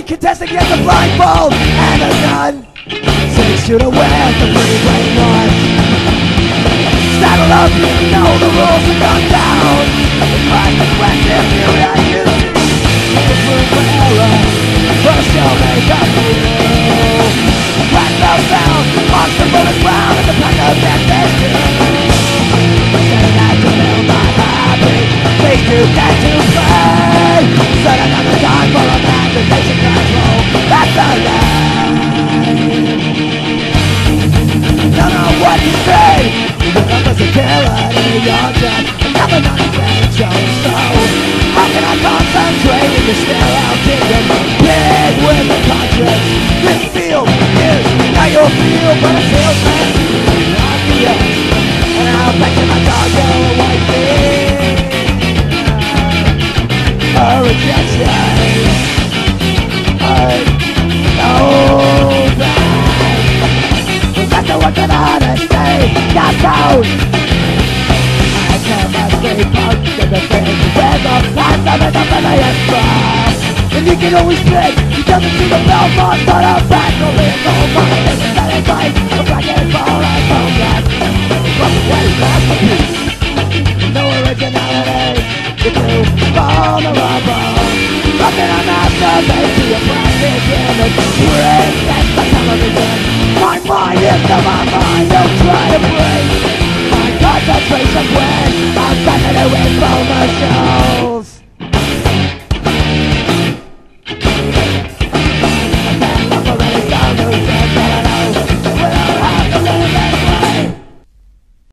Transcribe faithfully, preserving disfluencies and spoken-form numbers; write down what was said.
only contestant gets a blindfold and a gun. Six shooter with the free brain one. Saddle up, you know the rules are gone down. Find the question you and you. It's room for error, first you'll make a deal. Black belt sound, monster bullets round at the back of that pistol. Setting out to build my happy, please do get to play. Set another time for a man to take some control. That's the line. Don't know what to say. You look up as a killer in your job. Never not a fan show. So how can I concentrate when you're still out digging? Big with the conscience. This field is how you'll feel, but a salesman like you. And I'll bet you my dog will wipe me. A rejection. I know that. That's the work of honesty. Got out. I cannot stay punched in the face with the past of it up in the express. And you can always pick. He doesn't see the Belmont, but a back will be a gold mine. This is not advice. A black and ball and bone gas. From the way masterpiece. No originality. You do vulnerable. Fucking a masturbate to your brain.